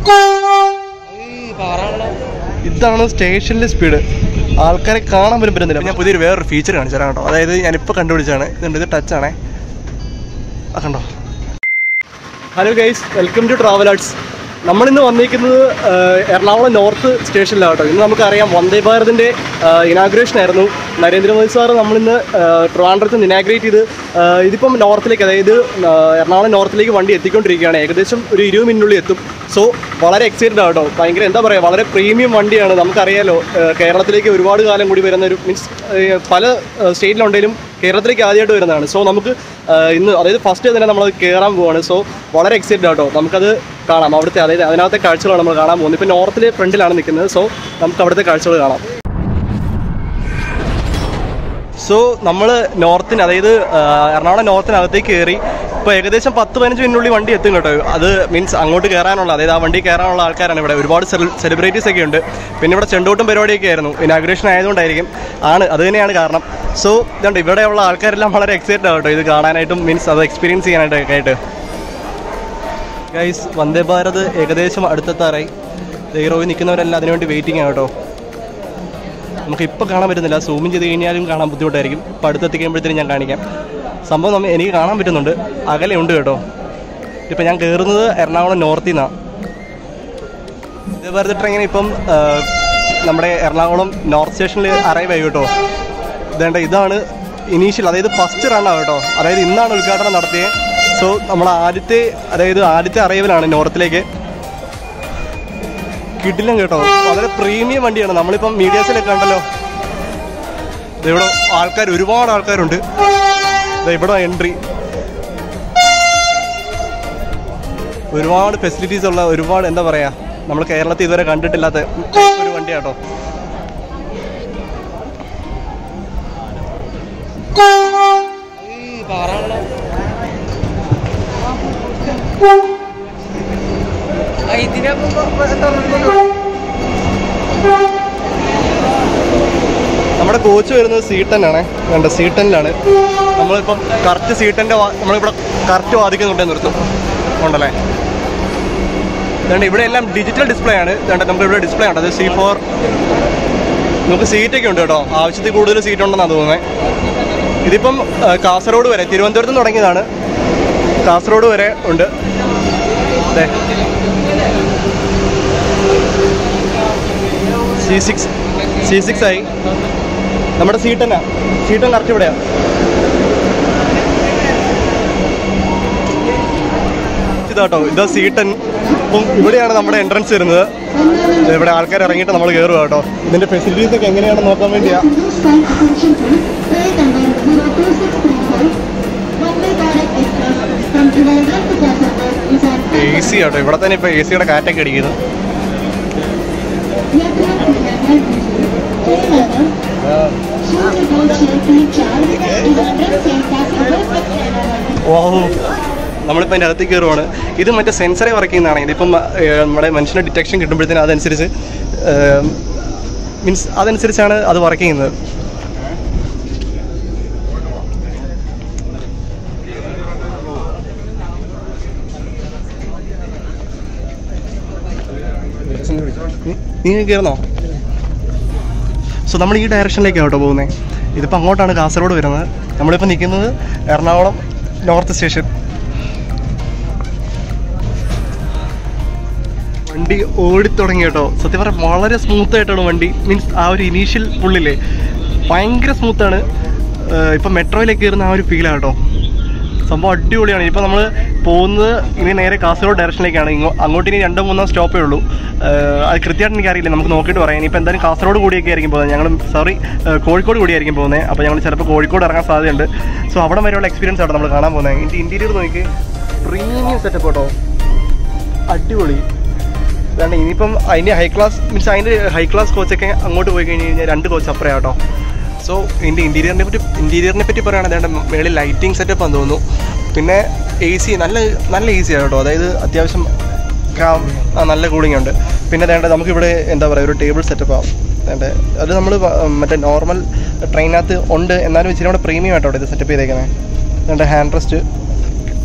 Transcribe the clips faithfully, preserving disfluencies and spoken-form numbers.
ഇതാണ് സ്റ്റേഷനിലെ സ്പീഡ്. ആൾക്കാരെ കാണാൻ പോലും പറ്റുന്നില്ല. ഞാൻ പുതിയൊരു വേറൊരു ഫീച്ചർ കാണിച്ചു തരാം കേട്ടോ. അതായത് ഞാനിപ്പോൾ കണ്ടുപിടിച്ചാണ്. ഇതുണ്ട്, ഇത് ടച്ചാണേ. ആ കണ്ടോ. Hello guys, welcome to travel arts. നമ്മളിന്ന് വന്നിരിക്കുന്നത് എറണാകുളം നോർത്ത് സ്റ്റേഷനിലാണ് കേട്ടോ. ഇന്ന് നമുക്കറിയാം വന്ദേ ഭാരതിൻ്റെ ഇനാഗ്രേഷൻ ആയിരുന്നു. നരേന്ദ്രമോദി സാറ് നമ്മളിന്ന് ട്രിവാൻഡ്രത്ത് നിന്ന് ഇനാഗ്രേറ്റ് ചെയ്ത് ഇതിപ്പം നോർത്തിലേക്ക്, അതായത് എറണാകുളം നോർത്തിലേക്ക് വണ്ടി എത്തിക്കൊണ്ടിരിക്കുകയാണ്. ഏകദേശം ഒരു ഇരുപത് മിനിറ്റിനുള്ളിൽ എത്തും. സോ വളരെ എക്സൈറ്റഡ് ആട്ടോ. ഭയങ്കര എന്താ പറയുക, വളരെ പ്രീമിയം വണ്ടിയാണ്. നമുക്കറിയാലോ കേരളത്തിലേക്ക് ഒരുപാട് കാലം കൂടി വരുന്ന ഒരു മീൻസ് പല സ്റ്റേറ്റിലുണ്ടെങ്കിലും കേരളത്തിലേക്ക് ആദ്യമായിട്ട് വരുന്നതാണ്. സോ നമുക്ക് ഇന്ന് അതായത് ഫസ്റ്റ് തന്നെ നമ്മളത് കയറാൻ പോവാണ്. സോ വളരെ എക്സൈറ്റഡ് ആട്ടോ. നമുക്കത് കാണാം. അവിടുത്തെ അതായത് അതിനകത്തെ കാഴ്ചകളാണ് നമ്മൾ കാണാൻ പോകുന്നത്. ഇപ്പോൾ നോർത്തിലെ ഫ്രണ്ടിലാണ് നിൽക്കുന്നത്. സോ നമുക്ക് അവിടുത്തെ കാഴ്ചകൾ കാണാം. സോ നമ്മൾ നോർത്തിന്, അതായത് എറണാകുളം നോർത്തിനകത്തേക്ക് കയറി. ഇപ്പോൾ ഏകദേശം പത്ത് പതിനഞ്ച് മിനിറ്റിനുള്ളിൽ വണ്ടി എത്തും കേട്ടോ. അത് മീൻസ് അങ്ങോട്ട് കയറാനുള്ള, അതായത് ആ വണ്ടി കയറാനുള്ള ആൾക്കാരാണ് ഇവിടെ. ഒരുപാട് സെലിബ്രിറ്റീസ് ഒക്കെ ഉണ്ട്. പിന്നെ ഇവിടെ ചെണ്ടോട്ടും പരിപാടിയൊക്കെ ആയിരുന്നു. ഇനാഗ്രേഷൻ ആയതുകൊണ്ടായിരിക്കും ആണ് അത് തന്നെയാണ് കാരണം. സോ ഇതുണ്ട്, ഇവിടെയുള്ള ആൾക്കാരെല്ലാം വളരെ എക്സൈറ്റഡ് ആട്ടോ ഇത് കാണാനായിട്ടും മീൻസ് അത് എക്സ്പീരിയൻസ് ചെയ്യാനായിട്ടൊക്കെ ആയിട്ട്. ഗൈസ്, വന്ദേ ഭാരത് ഏകദേശം അടുത്തെത്താറായി. റോയിൽ നിൽക്കുന്നവരെല്ലാം അതിനുവേണ്ടി വെയിറ്റിംഗ് ആണ് കേട്ടോ. നമുക്കിപ്പോൾ കാണാൻ പറ്റുന്നില്ല, സൂമിൻ ചെയ്ത് കഴിഞ്ഞാലും കാണാൻ ബുദ്ധിമുട്ടായിരിക്കും. ഇപ്പോൾ അടുത്തെത്തിക്കുമ്പോഴത്തേനും ഞാൻ കാണിക്കാം. സംഭവം നമ്മ എനിക്ക് കാണാൻ പറ്റുന്നുണ്ട്, അകലെ ഉണ്ട് കേട്ടോ. ഇപ്പം ഞാൻ കയറുന്നത് എറണാകുളം നോർത്തിൽ നിന്നാണ്. വന്ദേ ഭാരത് ട്രെയിൻ ഇപ്പം നമ്മുടെ എറണാകുളം നോർത്ത് സ്റ്റേഷനിൽ അറൈവ് ആയി കേട്ടോ. ഇതേണ്ട ഇതാണ് ഇനീഷ്യൽ, അതായത് ഫസ്റ്റ് റണ്ണാണ് കേട്ടോ. അതായത് ഇന്നാണ് ഉദ്ഘാടനം നടത്തിയത്. സോ നമ്മൾ ആദ്യത്തെ അതായത് ആദ്യത്തെ അറൈവലാണ് നോർത്തിലേക്ക്. കിട്ടില്ല കേട്ടോ, വളരെ പ്രീമിയം വണ്ടിയാണ്. നമ്മളിപ്പം മീഡിയാസിലൊക്കെ കണ്ടല്ലോ. ഇവിടെ ആൾക്കാർ, ഒരുപാട് ആൾക്കാരുണ്ട്. ഇവിടെ എൻട്രി, ഒരുപാട് ഫെസിലിറ്റീസ് ഉള്ള, ഒരുപാട് എന്താ പറയുക, നമ്മൾ കേരളത്തിൽ ഇതുവരെ കണ്ടിട്ടില്ലാത്ത ഒരു വണ്ടിയാട്ടോ. നമ്മുടെ കോച്ച് വരുന്നത് സി ടെൻ ആണ്. വേണ്ട സി ടെന്നിലാണ് നമ്മളിപ്പം. കറക്റ്റ് സി ടെൻ്റെ നമ്മളിവിടെ കറക്റ്റ് വാദിക്കുന്നുണ്ടെന്ന് നിർത്തും ഉണ്ടല്ലേ. അതുകൊണ്ട് ഇവിടെ എല്ലാം ഡിജിറ്റൽ ഡിസ്പ്ലേ ആണ്. അതുകൊണ്ട് നമുക്ക് ഇവിടെ ഡിസ്പ്ലേ ഉണ്ട്. അത് സി ഫോർ. നമുക്ക് സീറ്റൊക്കെ ഉണ്ട് കേട്ടോ, ആവശ്യത്തിൽ കൂടുതൽ സീറ്റ് ഉണ്ടെന്നാണ് തോന്നുന്നത്. ഇതിപ്പം കാസർഗോഡ് വരെ, തിരുവനന്തപുരത്ത് നിന്ന് തുടങ്ങിയതാണ്, കാസർഗോഡ് വരെ ഉണ്ട്. അതെ, സി സിക്സ് സി സിക്സ് ആയി. നമ്മുടെ സി ടെന്നാ, സി ടെൻ കറക്റ്റ് ഇവിടെയാണ്. ഇതാട്ടോ, ഇതാ സി ടെൻ. അപ്പം ഇവിടെയാണ് നമ്മുടെ എൻട്രൻസ് വരുന്നത്. ഇവിടെ ആൾക്കാർ ഇറങ്ങിയിട്ട് നമ്മൾ കയറുക കേട്ടോ. ഇതിൻ്റെ ഫെസിലിറ്റീസ് ഒക്കെ എങ്ങനെയാണെന്ന് നോക്കാൻ വേണ്ടിയാ. എ സി ആട്ടോ, ഇവിടെ തന്നെ ഇപ്പോൾ എ സിയുടെ കാറ്റൊക്കെ അടിക്കുന്നത്. ഓ, നമ്മളിപ്പോൾ അതിൻ്റെ അകത്തേക്ക് കയറുവാണ്. ഇത് മറ്റേ സെൻസറെ വർക്ക് ചെയ്യുന്നതാണ്. ഇതിപ്പം നമ്മുടെ മനുഷ്യൻ്റെ ഡിറ്റക്ഷൻ കിട്ടുമ്പോഴത്തേനും അതനുസരിച്ച് മീൻസ് അതനുസരിച്ചാണ് അത് വർക്ക് ചെയ്യുന്നത്. നീ കയറുന്നോ? സോ നമ്മൾ ഈ ഡയറക്ഷനിലേക്കാണ് കേട്ടോ പോകുന്നത്. ഇതിപ്പോൾ അങ്ങോട്ടാണ് കാസർഗോഡ് വരുന്നത്. നമ്മളിപ്പോൾ നിൽക്കുന്നത് എറണാകുളം നോർത്ത് സ്റ്റേഷൻ. വണ്ടി ഓടിത്തുടങ്ങി കേട്ടോ. സത്യം പറഞ്ഞാൽ വളരെ സ്മൂത്തായിട്ടാണ് വണ്ടി. മീൻസ് ആ ഒരു ഇനീഷ്യൽ പുള്ളില്ലേ, ഭയങ്കര സ്മൂത്താണ്. ഇപ്പം മെട്രോയിലേക്ക് കയറുന്ന ആ ഒരു ഫീലാണ് കേട്ടോ. സംഭവം അടിപൊളിയാണ്. ഇപ്പോൾ നമ്മൾ പോകുന്നത് ഇനി നേരെ കാസർഗോഡ് ഡയറക്ഷനിലേക്കാണ്. ഇങ്ങോ അങ്ങോട്ട് ഇനി രണ്ടോ മൂന്നോ സ്റ്റോപ്പേ ഉള്ളൂ. അത് കൃത്യമായിട്ട് എനിക്കറിയില്ല, നമുക്ക് നോക്കിയിട്ട് പറയാം. ഇനിയിപ്പോൾ എന്തായാലും കാസർഗോഡ് കൂടിയൊക്കെ ആയിരിക്കും പോകുന്നത്. ഞങ്ങൾ സോറി കോഴിക്കോട് കൂടിയായിരിക്കും പോകുന്നത്. അപ്പോൾ ഞങ്ങൾ ചിലപ്പോൾ കോഴിക്കോട് ഇറങ്ങാൻ സാധ്യതയുണ്ട്. സോ അവിടെ വരെയുള്ള എക്സ്പീരിയൻസ് ആട്ടോ നമ്മൾ കാണാൻ പോകുന്നത്. ഇതിൻ്റെ ഇൻറ്റീരിയർ നോക്കി, പ്രീമിയം സെറ്റപ്പ് കേട്ടോ, അടിപൊളി. കാരണം ഇനിയിപ്പം അതിൻ്റെ ഹൈ ക്ലാസ് മീൻസ് അതിൻ്റെ ഹൈ ക്ലാസ് കോച്ചൊക്കെ അങ്ങോട്ട് പോയി കഴിഞ്ഞ് കഴിഞ്ഞാൽ രണ്ട് കോച്ച് അപ്പുറം കേട്ടോ. സോ ഇതിൻ്റെ ഇൻറ്റീരിയറിനെ പറ്റി ഇൻറ്റീരിയറിനെ പറ്റി പറയുകയാണെങ്കിൽ അതിൻ്റെ മേളിൽ ലൈറ്റിംഗ് സെറ്റപ്പ് ആണെന്ന് തോന്നുന്നു. പിന്നെ എ സി നല്ല നല്ല എ സി ആണ് കേട്ടോ. അതായത് അത്യാവശ്യം നല്ല കൂളിംഗ് ഉണ്ട്. പിന്നെ വേണ്ട നമുക്കിവിടെ എന്താ പറയുക, ഒരു ടേബിൾ സെറ്റപ്പ് ആവും വേണ്ട. അത് നമ്മൾ മറ്റേ നോർമൽ ട്രെയിനകത്ത് ഉണ്ട്, എന്നാലും ഇച്ചിരി കൂടെ പ്രീമിയം ആയിട്ടോ ഇത് സെറ്റപ്പ് ചെയ്തേക്കുന്നത്. വേണ്ട ഹാൻഡ് റെസ്റ്റ്,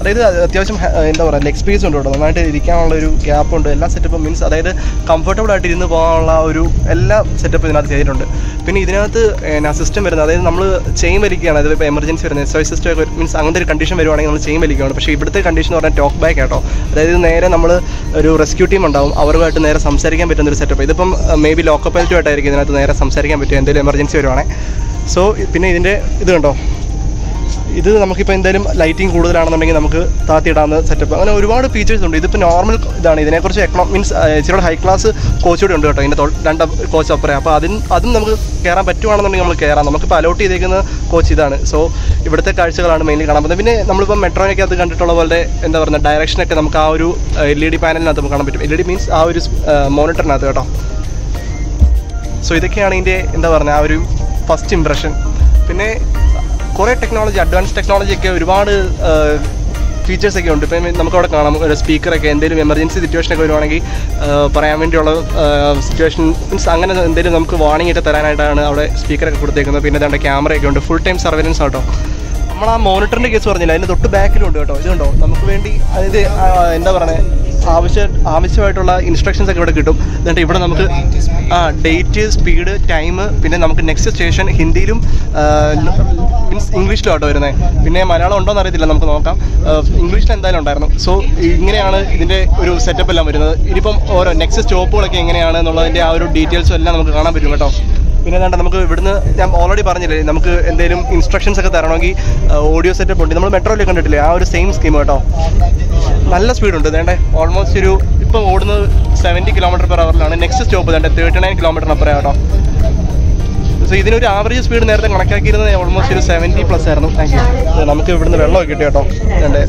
അതായത് അത്യാവശ്യം എന്താ പറയുക ലെഗ് സ്പേസ് ഉണ്ട് കേട്ടോ, നന്നായിട്ട് ഇരിക്കാനുള്ള ഒരു ഗ്യാപ്പ് ഉണ്ട്, എല്ലാ സെറ്റപ്പും മീൻസ് അതായത് കംഫർട്ടബിൾ ആയിട്ട് ഇരുന്ന് പോകാനുള്ള ഒരു എല്ലാ സെറ്റപ്പും ഇതിനകത്ത് ചെയ്തിട്ടുണ്ട്. പിന്നെ ഇതിനകത്ത് എന്നാ സിസ്റ്റം വരുന്നത്, അതായത് നമ്മൾ ചെയിൻ വലിക്കുകയാണ്, അതായത് ഇപ്പോൾ എമർജൻസി വരുന്നത് എസ് ഒ സിസ്റ്റം ഒക്കെ മീൻസ് അങ്ങനത്തെ ഒരു കണ്ടീഷൻ വരുവാണെങ്കിൽ നമ്മൾ ചെയിൻ വലിക്കുകയാണ്. പക്ഷേ ഇവിടുത്തെ കണ്ടീഷൻ എന്ന് പറഞ്ഞാൽ ടോക്ക് ബാക്ക് ആട്ടോ, അതായത് നേരെ നമ്മൾ ഒരു റെസ്ക്യൂ ടീം ഉണ്ടാവും, അവരുമായിട്ട് നേരെ സംസാരിക്കാൻ പറ്റുന്ന ഒരു സെറ്റപ്പ്. ഇതിപ്പം മേ ബി ലോക്കോ പൈലറ്റുമായിട്ടായിരിക്കും ഇതിനകത്ത് നേരെ സംസാരിക്കാൻ പറ്റും എന്തെങ്കിലും എമർജൻസി വരുവാണെങ്കിൽ. സോ പിന്നെ ഇതിൻ്റെ ഇത് കണ്ടോ, ഇത് നമുക്കിപ്പോൾ എന്തായാലും ലൈറ്റിംഗ് കൂടുതലാണെന്നുണ്ടെങ്കിൽ നമുക്ക് താത്തിയിടാവുന്ന സെറ്റപ്പ്, അങ്ങനെ ഒരുപാട് ഫീച്ചേഴ്സ് ഉണ്ട്. ഇതിപ്പോൾ നോർമൽ ഇതാണ്, ഇതിനെക്കുറിച്ച് എക്കണോ മീൻസ് ഇച്ചിരി ഹൈ ക്ലാസ് കോച്ച് കൂടി ഉണ്ട് കേട്ടോ, ഇതിൻ്റെ രണ്ട് കോച്ച് അപ്പുറം. അപ്പോൾ അതിന് അതും നമുക്ക് കയറാൻ പറ്റുവാണെന്നുണ്ടെങ്കിൽ നമ്മൾ കയറാം. നമുക്കിപ്പോൾ അലോട്ട് ചെയ്തേക്കുന്ന കോച്ച് ഇതാണ്. സോ ഇവിടുത്തെ കാഴ്ചകളാണ് മെയിൻലി കാണാൻ പറ്റുന്നത്. പിന്നെ നമ്മളിപ്പോൾ മെട്രോയ്ക്ക് അത് കണ്ടിട്ടുള്ള പോലെ എന്താ പറയുക ഡയറക്ഷനൊക്കെ നമുക്ക് ആ ഒരു എൽ ഇ ഡി പാനലിനകത്ത് നമുക്ക് കാണാൻ പറ്റും. എൽ ഇ ഡി മീൻസ് ആ ഒരു മോണിറ്ററിനകത്ത് കേട്ടോ. സോ ഇതൊക്കെയാണ് ഇതിൻ്റെ എന്താ പറയുക ആ ഒരു ഫസ്റ്റ് ഇംപ്രഷൻ. പിന്നെ കുറേ ടെക്നോളജി, അഡ്വാൻസ് ടെക്നോളജി ഒക്കെ ഒരുപാട് ഫീച്ചേഴ്സൊക്കെ ഉണ്ട്. ഇപ്പം നമുക്കവിടെ കാണാം ഒരു സ്പീക്കറൊക്കെ, എന്തെങ്കിലും എമർജൻസി സിറ്റുവേഷനൊക്കെ വരുവാണെങ്കിൽ പറയാൻ വേണ്ടിയുള്ള സിറ്റുവേഷൻ മീൻസ് അങ്ങനെ എന്തെങ്കിലും നമുക്ക് വാർണിംഗ് ഒക്കെ തരാനായിട്ടാണ് അവിടെ സ്പീക്കറൊക്കെ കൊടുത്തേക്കുന്നത്. പിന്നെ അതിൻ്റെ ക്യാമറയൊക്കെ ഉണ്ട്, ഫുൾ ടൈം സർവൈലൻസ് ആട്ടോ. നമ്മൾ ആ മോണിറ്ററിൻ്റെ കേസ് പറഞ്ഞില്ല, അതിന് തൊട്ട് ബാക്കിലുണ്ട് കേട്ടോ. ഇതുണ്ടോ നമുക്ക് വേണ്ടി അതായത് എന്താ പറയുക ആവശ്യ ആവശ്യമായിട്ടുള്ള ഇൻസ്ട്രക്ഷൻസ് ഒക്കെ ഇവിടെ കിട്ടും. എന്നിട്ട് ഇവിടെ നമുക്ക് ആ ഡേറ്റ്, സ്പീഡ്, ടൈം, പിന്നെ നമുക്ക് നെക്സ്റ്റ് സ്റ്റേഷൻ ഹിന്ദിയിലും മീൻസ് ഇംഗ്ലീഷിലും ആട്ടോ വരുന്നത്. പിന്നെ മലയാളം ഉണ്ടോ എന്ന് അറിയത്തില്ല, നമുക്ക് നോക്കാം. ഇംഗ്ലീഷിൽ എന്തായാലും ഉണ്ടായിരുന്നു. സോ ഇങ്ങനെയാണ് ഇതിൻ്റെ ഒരു സെറ്റപ്പ് എല്ലാം വരുന്നത്. ഇനിയിപ്പം ഓരോ നെക്സ്റ്റ് സ്റ്റോപ്പുകളൊക്കെ എങ്ങനെയാണ് എന്നുള്ളതിൻ്റെ ആ ഒരു ഡീറ്റെയിൽസും എല്ലാം നമുക്ക് കാണാൻ പറ്റും കേട്ടോ. പിന്നെ എന്താ നമുക്ക് ഇവിടുന്ന് ഞാൻ ഓൾറെഡി പറഞ്ഞില്ലേ, നമുക്ക് എന്തെങ്കിലും ഇൻസ്ട്രക്ഷൻസ് ഒക്കെ തരണമെങ്കിൽ ഓഡിയോ സെറ്റപ്പ് ഉണ്ട്. നമ്മൾ മെട്രോയിൽ കണ്ടിട്ടില്ലേ ആ ഒരു സെയിം സ്കീം കേട്ടോ. നല്ല സ്പീഡുണ്ട്. വേണ്ടേ ഓൾമോസ്റ്റ് ഒരു ഇപ്പം ഓടുന്നത് സെവൻറ്റി കിലോമീറ്റർ പെർ അവറിലാണ്. നെക്സ്റ്റ് സ്റ്റോപ്പ് വേണ്ടേ തേർട്ടി നയൻ കിലോമീറ്ററിനപ്പുറം കേട്ടോ. സോ ഇതിനൊരു ആവറേജ് സ്പീഡ് നേരത്തെ കണക്കാക്കിയിരുന്നത് ഓൾമോസ്റ്റ് ഒരു സെവൻറ്റി പ്ലസ് ആയിരുന്നു. Thank you. നമുക്ക് ഇവിടുന്ന് വെള്ളമൊക്കെ കിട്ടി കേട്ടോ. വേണ്ടേ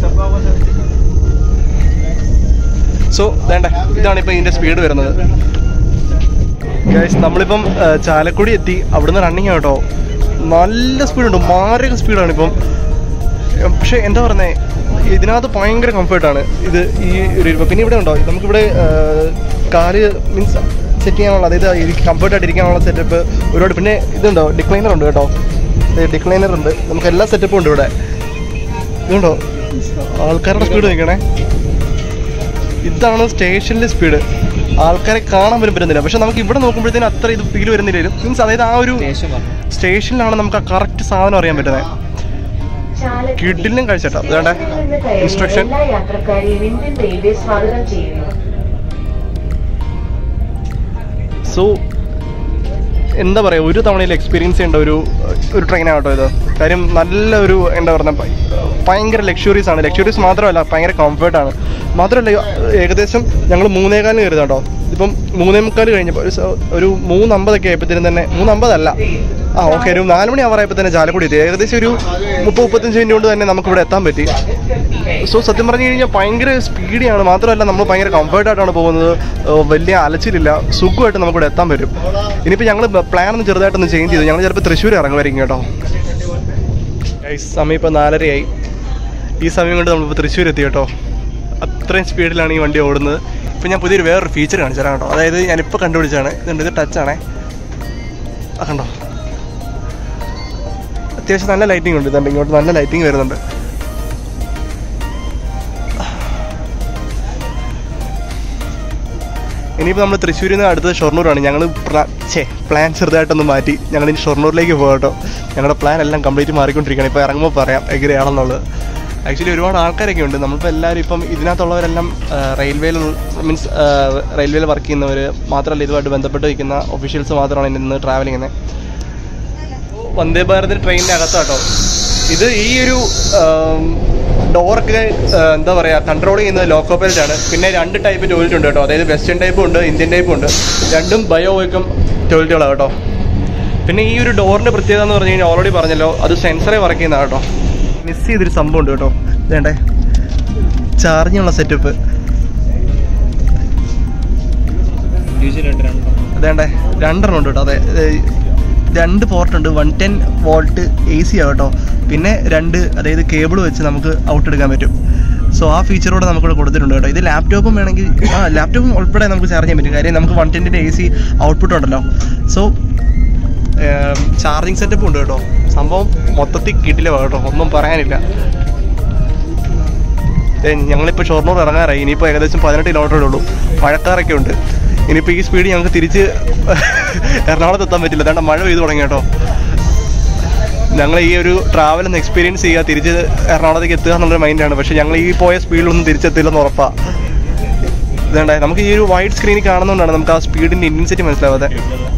സോ വേണ്ടേ ഇതാണ് ഇപ്പോൾ ഇതിൻ്റെ സ്പീഡ് വരുന്നത്. ഗൈസ് നമ്മളിപ്പം ചാലക്കുടി എത്തി, അവിടുന്ന് റണ്ണിങ് കേട്ടോ. നല്ല സ്പീഡുണ്ട്, മാരക സ്പീഡാണ് ഇപ്പം. പക്ഷേ എന്താ പറയുന്നത് ഇതിനകത്ത് ഭയങ്കര കംഫർട്ടാണ് ഇത് ഈ ഒരു. പിന്നെ ഇവിടെ ഉണ്ടോ നമുക്കിവിടെ കാല് മീൻസ് സെറ്റ് ചെയ്യാനുള്ള, അതായത് കംഫർട്ടായിട്ട് ഇരിക്കാനുള്ള സെറ്റപ്പ് ഒരുപാട്. പിന്നെ ഇതുണ്ടോ ഡിക്ലൈനർ ഉണ്ട് കേട്ടോ, ഡിക്ലൈനർ ഉണ്ട്, നമുക്ക് എല്ലാ സെറ്റപ്പും ഉണ്ട് ഇവിടെ. ഇതുണ്ടോ ആൾക്കാരുടെ സ്പീഡ് നോക്കണേ, ഇതാണ് സ്റ്റേഷനിലെ സ്പീഡ്. ആൾക്കാരെ കാണാൻ പോലും പറ്റുന്നില്ല. പക്ഷെ നമുക്ക് ഇവിടെ നോക്കുമ്പോഴത്തേനും അത്ര ഇത് ഫീൽ വരുന്നില്ല. മീൻസ് അതായത് ആ ഒരു സ്റ്റേഷനിലാണ് നമുക്ക് ആ കറക്റ്റ് സാധനം അറിയാൻ പറ്റുന്നത്. കിഡിലും കഴിച്ചിട്ടോ അതേണ്ട ഇൻസ്ട്രക്ഷൻ. സോ എന്താ പറയുക ഒരു തവണയിൽ എക്സ്പീരിയൻസ് ചെയ്യേണ്ട ഒരു ഒരു ട്രെയിനാണ് കേട്ടോ ഇത്. കാര്യം നല്ല ഒരു എന്താ പറയുക ഭയങ്കര ലക്ഷറീസ് ആണ്. ലക്ഷറീസ് മാത്രമല്ല ഭയങ്കര കംഫർട്ടാണ്. മാത്രമല്ല ഏകദേശം ഞങ്ങൾ മൂന്നേകാലിന് കയറുന്നത് കേട്ടോ. ഇപ്പം മൂന്നേ മുക്കാൽ കഴിഞ്ഞപ്പോൾ ഒരു മൂന്നമ്പതൊക്കെ ആയപ്പോഴത്തേനും തന്നെ, മൂന്നമ്പതല്ല ആ ഓക്കെ ഒരു നാല് മണി ആവാറായപ്പോൾ തന്നെ ചാലക്കുടി എത്തി. ഏകദേശം ഒരു മുപ്പത് മുപ്പത്തഞ്ച് മിനിറ്റ് കൊണ്ട് തന്നെ നമുക്കിവിടെ എത്താൻ പറ്റി. സോ സത്യം പറഞ്ഞു കഴിഞ്ഞാൽ ഭയങ്കര സ്പീഡിയാണ്. മാത്രമല്ല നമ്മൾ ഭയങ്കര കംഫർട്ടായിട്ടാണ് പോകുന്നത്. വലിയ അലച്ചിലില്ല, സുഖമായിട്ട് നമുക്കിവിടെ എത്താൻ പറ്റും. ഇനിയിപ്പോൾ ഞങ്ങൾ പ്ലാൻ ഒന്ന് ചെറുതായിട്ടൊന്ന് ചേഞ്ച് ചെയ്തു. ഞങ്ങൾ ചിലപ്പോൾ തൃശ്ശൂർ ഇറങ്ങുമായിരിക്കും കേട്ടോ. സമയം ഇപ്പോൾ നാലരയായി. ഈ സമയം കൊണ്ട് നമ്മളിപ്പോൾ തൃശ്ശൂർ എത്തി കേട്ടോ. അത്രയും സ്പീഡിലാണ് ഈ വണ്ടി ഓടുന്നത്. ഇപ്പോൾ ഞാൻ പുതിയൊരു വേറൊരു ഫീച്ചർ കാണിച്ചു തരാം കേട്ടോ. അതായത് ഞാനിപ്പോൾ കണ്ടുപിടിച്ചാണ്. ഇതുണ്ട്, ഇത് ടച്ചാണേ. ആ കണ്ടോ അത്യാവശ്യം നല്ല ലൈറ്റിംഗ് ഉണ്ട്. ഇതുണ്ട് ഇങ്ങോട്ട് നല്ല ലൈറ്റിംഗ് വരുന്നുണ്ട്. ഇനിയിപ്പോൾ നമ്മൾ തൃശ്ശൂരിൽ നിന്ന് അടുത്തത് ഷൊർണൂരാണ്. ഞങ്ങൾ ഛേ പ്ലാൻ ചെറുതായിട്ടൊന്ന് മാറ്റി. ഞങ്ങളിനി ഷൊർണൂരിലേക്ക് പോകാം കേട്ടോ. ഞങ്ങളുടെ പ്ലാൻ എല്ലാം കംപ്ലീറ്റ് മാറിക്കൊണ്ടിരിക്കുകയാണ്. ഇപ്പോൾ ഇറങ്ങുമ്പോൾ പറയാം എങ്ങനെയാണെന്നുള്ളത്. ആക്ച്വലി ഒരുപാട് ആൾക്കാരൊക്കെ ഉണ്ട്. നമ്മളിപ്പോൾ എല്ലാവരും ഇപ്പം ഇതിനകത്തുള്ളവരെല്ലാം റെയിൽവേയിൽ മീൻസ് റെയിൽവേയിൽ വർക്ക് ചെയ്യുന്നവർ മാത്രമല്ല, ഇതുമായിട്ട് ബന്ധപ്പെട്ട് നിൽക്കുന്ന ഒഫീഷ്യൽസ് മാത്രമാണ് ഇന്ന് ട്രാവൽ ചെയ്യുന്നത്. വന്ദേ ഭാരത് ട്രെയിനിൻ്റെ അകത്താട്ടോ ഇത്. ഈ ഒരു ഡോറൊക്കെ എന്താ പറയുക കൺട്രോൾ ചെയ്യുന്നത് ലോക്കോ പൈലറ്റാണ്. പിന്നെ രണ്ട് ടൈപ്പ് ടോയ്ലറ്റ് ഉണ്ട് കേട്ടോ. അതായത് വെസ്റ്റേൺ ടൈപ്പും ഉണ്ട്, ഇന്ത്യൻ ടൈപ്പും ഉണ്ട്. രണ്ടും ബയോ വെക്കും ടോയ്ലറ്റുകളാണ് കേട്ടോ. പിന്നെ ഈ ഒരു ഡോറിൻ്റെ പ്രത്യേകത എന്ന് പറഞ്ഞു കഴിഞ്ഞാൽ ഓൾറെഡി പറഞ്ഞല്ലോ, അത് സെൻസറെ വർക്ക് ചെയ്യുന്നതാണ് കേട്ടോ. മിസ് ചെയ്തൊരു സംഭവം ഉണ്ട് കേട്ടോ. വേണ്ടേ ചാർജിങ്ങുള്ള സെറ്റപ്പ്. അതേണ്ടേ രണ്ടെണ്ണം ഉണ്ട് കേട്ടോ. അതെ രണ്ട് പോർട്ടുണ്ട്. One ten volt A C ആണ് കേട്ടോ. പിന്നെ രണ്ട് അതായത് കേബിൾ വെച്ച് നമുക്ക് ഔട്ട് എടുക്കാൻ പറ്റും. സോ ആ ഫീച്ചറോടെ നമുക്കിവിടെ കൊടുത്തിട്ടുണ്ട് കേട്ടോ. ഇത് ലാപ്ടോപ്പും വേണമെങ്കിൽ ആ ലാപ്ടോപ്പും ഉൾപ്പെടെ നമുക്ക് ചാർജ് ചെയ്യാൻ പറ്റും. കാര്യം നമുക്ക് വൺ ടെന്നിൻ്റെ എ സി ഔട്ട്പുട്ട് ഉണ്ടല്ലോ. സോ ചാർജിങ് സെറ്റപ്പ് ഉണ്ട് കേട്ടോ. സംഭവം മൊത്തത്തിൽ കിട്ടില്ല കേട്ടോ, ഒന്നും പറയാനില്ല. ഞങ്ങളിപ്പോൾ ഷൊർണൂർ ഇറങ്ങാറായി. ഇനിയിപ്പോൾ ഏകദേശം പതിനെട്ട് കിലോമീറ്ററേ ഉള്ളൂ. മഴക്കാറൊക്കെ ഉണ്ട്. ഇനിയിപ്പോൾ ഈ സ്പീഡ് ഞങ്ങൾക്ക് തിരിച്ച് എറണാകുളത്ത് എത്താൻ പറ്റില്ല. അതുകൊണ്ട് മഴ പെയ്ത് തുടങ്ങി കേട്ടോ. ഞങ്ങൾ ഈ ഒരു ട്രാവൽ ഒന്ന് എക്സ്പീരിയൻസ് ചെയ്യുക, തിരിച്ച് എറണാകുളത്തേക്ക് എത്തുക എന്നുള്ളൊരു മൈൻഡാണ്. പക്ഷേ ഞങ്ങൾ ഈ പോയ സ്പീഡിലൊന്നും തിരിച്ചെത്തില്ലെന്ന് ഉറപ്പാണ്. ഇതുണ്ടേ നമുക്ക് ഈ ഒരു വൈഡ് സ്ക്രീനിൽ കാണുന്നതുകൊണ്ടാണ് നമുക്ക് ആ സ്പീഡിൻ്റെ ഇൻറ്റൻസിറ്റി മനസ്സിലാവാതെ.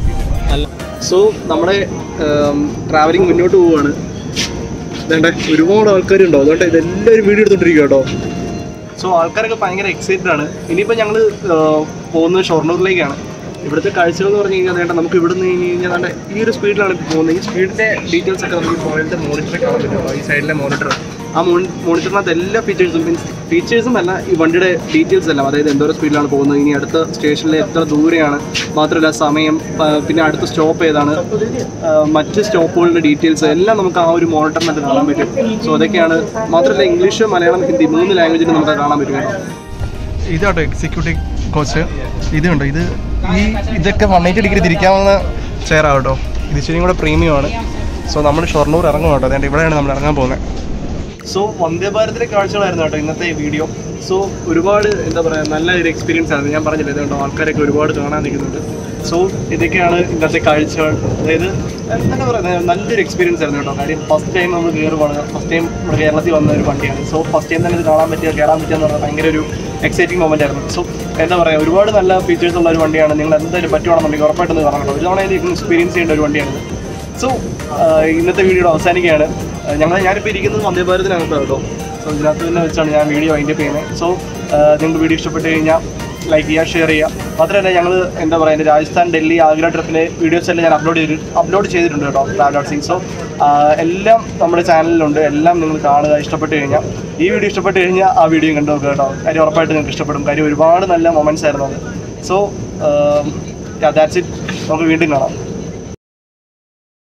സോ നമ്മുടെ ട്രാവലിംഗ് മുന്നോട്ട് പോവുകയാണ്. ഇതേണ്ടേ ഒരുപാട് ആൾക്കാരുണ്ടോ, അതുകൊണ്ട് ഇതെല്ലാവരും വീഡിയോ എടുത്തോണ്ടിരിക്കുക കേട്ടോ. സോ ആൾക്കാരൊക്കെ ഭയങ്കര എക്സൈറ്റഡ് ആണ്. ഇനിയിപ്പോൾ ഞങ്ങൾ പോകുന്നത് ഷൊർണൂരിലേക്കാണ്. ഇവിടുത്തെ കാഴ്ചകൾ എന്ന് പറഞ്ഞു കഴിഞ്ഞാൽ വേണ്ട നമുക്ക് ഇവിടെ നിന്ന് കഴിഞ്ഞ് കഴിഞ്ഞാൽ നല്ല ഈ ഒരു സ്പീഡിലാണ് ഇപ്പോൾ പോകുന്നത്. ഈ സ്പീഡിൻ്റെ ഡീറ്റെയിൽസ് ഒക്കെ നമുക്ക് ഫോണിലത്തെ മോണിറ്ററിൽ കാണാൻ പറ്റുമോ, ഈ സൈഡിലെ മോണിറ്റർ. ആ മോണി മോണിറ്ററിനകത്ത് എല്ലാ ഫീച്ചേഴ്സും മീൻസ് ഫീച്ചേഴ്സും അല്ല, ഈ വണ്ടിയുടെ ഡീറ്റെയിൽസ് എല്ലാം, അതായത് എന്തോരം സ്പീഡിലാണ് പോകുന്നത്, ഇനി അടുത്ത സ്റ്റേഷനിൽ എത്ര ദൂരെയാണ്, മാത്രമല്ല സമയം, പിന്നെ അടുത്ത സ്റ്റോപ്പ് ഏതാണ്, മറ്റ് സ്റ്റോപ്പുകളുടെ ഡീറ്റെയിൽസ് എല്ലാം നമുക്ക് ആ ഒരു മോണിറ്ററിനകത്ത് കാണാൻ പറ്റും. സോ അതൊക്കെയാണ്. മാത്രമല്ല ഇംഗ്ലീഷ്, മലയാളം, ഹിന്ദി മൂന്ന് ലാംഗ്വേജിൽ നമുക്ക് കാണാൻ പറ്റും. ഇതാട്ടോ എക്സിക്യൂട്ടീവ് കോച്ച്. ഇതുണ്ടോ, ഇത് ഈ ഇതൊക്കെ വൺ എയ്റ്റി ഡിഗ്രി തിരിക്കാവുന്ന ചെയറാട്ടോ. ഇത് ശരിയും കൂടെ പ്രീമിയം ആണ്. സോ നമ്മൾ ഷൊർണൂർ ഇറങ്ങും കേട്ടോ. അതുകൊണ്ട് ഇവിടെയാണ് നമ്മൾ ഇറങ്ങാൻ പോകുന്നത്. സോ വന്ദേ ഭാരതിലെ കാഴ്ചകളായിരുന്നു കേട്ടോ ഇന്നത്തെ വീഡിയോ. സോ ഒരുപാട് എന്താ പറയുക നല്ല ഒരു എക്സ്പീരിയൻസ് ആയിരുന്നു. ഞാൻ പറഞ്ഞില്ല ഇതുകൊണ്ടോ ആൾക്കാരൊക്കെ ഒരുപാട് കാണാൻ നിൽക്കുന്നുണ്ട്. സോ ഇതൊക്കെയാണ് ഇന്നത്തെ കാഴ്ചകൾ. അതായത് എന്താ പറയുന്നത് നല്ലൊരു എക്സ്പീരിയൻസ് ആയിരുന്നു കേട്ടോ. കാര്യം ഫസ്റ്റ് ടൈം നമ്മൾ കയറുവാണ്, ഫസ്റ്റ് ടൈം നമ്മുടെ കേരളത്തിൽ വന്ന ഒരു വണ്ടിയാണ്. സോ ഫസ്റ്റ് ടൈം തന്നെ ഇത് കാണാൻ പറ്റുക, കയറാൻ പറ്റുക എന്ന് പറഞ്ഞാൽ ഭയങ്കര ഒരു എക്സൈറ്റിംഗ് മൊമെൻ്റ് ആയിരുന്നു. സോ എന്താ പറയുക ഒരുപാട് നല്ല ഫീച്ചേഴ്സ് ഉള്ള ഒരു വണ്ടിയാണ്. നിങ്ങൾ എന്തായാലും പറ്റുവാണെന്നുണ്ടെങ്കിൽ ഉറപ്പായിട്ടൊന്ന് കാണാം കേട്ടോ. ഒരു തവണ എക്സ്പീരിയൻസ് ചെയ്യേണ്ട ഒരു വണ്ടിയാണ്. സോ ഇന്നത്തെ വീഡിയോ അവസാനിക്കുകയാണ്. ഞങ്ങൾ ഞാനിപ്പോൾ ഇരിക്കുന്നത് വന്ദേ ഭാരതിനകത്താണ് കേട്ടോ. സോ ഇതിനകത്ത് തന്നെ വെച്ചാണ് ഞാൻ വീഡിയോ വൈൻഡ് അപ്പ് ചെയ്യുന്നത്. സോ നിങ്ങൾക്ക് വീഡിയോ ഇഷ്ടപ്പെട്ട് കഴിഞ്ഞാൽ ലൈക്ക് ചെയ്യുക, ഷെയർ ചെയ്യുക. മാത്രമല്ല ഞങ്ങൾ എന്താ പറയുക എൻ്റെ രാജസ്ഥാൻ, ഡൽഹി, ആഗ്ര ട്രിപ്പിൻ്റെ വീഡിയോസ് എല്ലാം ഞാൻ അപ്ലോഡ് ചെയ്ത് അപ്ലോഡ് ചെയ്തിട്ടുണ്ട് കേട്ടോ ട്രാവൽ സിംഗ്. സോ എല്ലാം നമ്മുടെ ചാനലിലുണ്ട്. എല്ലാം നിങ്ങൾ കാണുക. ഇഷ്ടപ്പെട്ട് കഴിഞ്ഞാൽ ഈ വീഡിയോ ഇഷ്ടപ്പെട്ട് കഴിഞ്ഞാൽ ആ വീഡിയോ കണ്ടു നോക്കുക കേട്ടോ. കാര്യം ഉറപ്പായിട്ട് നിങ്ങൾക്ക് ഇഷ്ടപ്പെടും. കാര്യം ഒരുപാട് നല്ല മൊമെൻറ്റ്സ് ആയിരുന്നു അത്. So that's it. നമുക്ക് വീണ്ടും കാണാം.